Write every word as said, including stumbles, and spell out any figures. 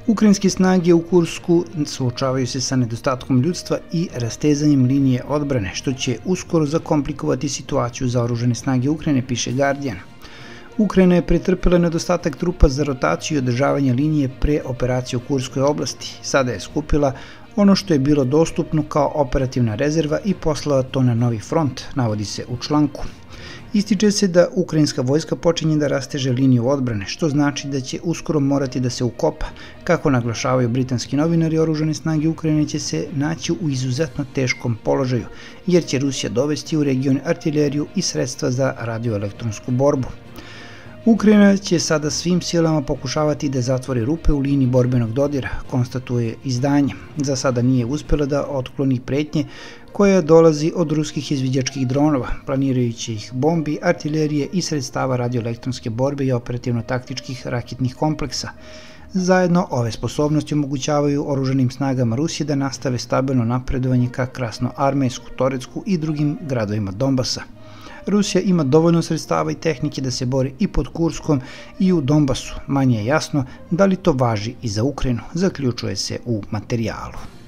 Ukrajinske snage u Kursku suočavaju se sa nedostatkom ljudstva i rastezanjem linije odbrane, što će uskoro zakomplikovati situaciju za oružane snage Ukrajine, piše Guardian. Ukrajina je pretrpela nedostatak trupa za rotaciju i održavanje linije pre operacije u Kurskoj oblasti. Sada je skupila ono što je bilo dostupno kao operativna rezerva i poslala to na novi front, navodi se u članku. Ističe se da ukrajinska vojska počinje da rasteže liniju odbrane, što znači da će uskoro morati da se ukopa. Kako naglašavaju britanski novinari, oružane snage Ukrajine će se naći u izuzetno teškom položaju, jer će Rusija dovesti u region artileriju i sredstva za radioelektronsku borbu. Ukrajina će sada svim silama pokušavati da zatvori rupe u liniji borbenog dodira, konstatuje izdanje. Za sada nije uspjela da otkloni pretnje koja dolazi od ruskih izviđačkih dronova, planirajućih bombi, artilerije i sredstava radioelektronske borbe i operativno-taktičkih raketnih kompleksa. Zajedno ove sposobnosti omogućavaju oružanim snagama Rusije da nastave stabilno napredovanje ka Krasnoarmejsku, Torecku i drugim gradovima Donbasa. Rusija ima dovoljno sredstava i tehnike da se bori i pod Kurskom i u Donbasu. Manje je jasno da li to važi i za Ukrajinu, zaključuje se u materijalu.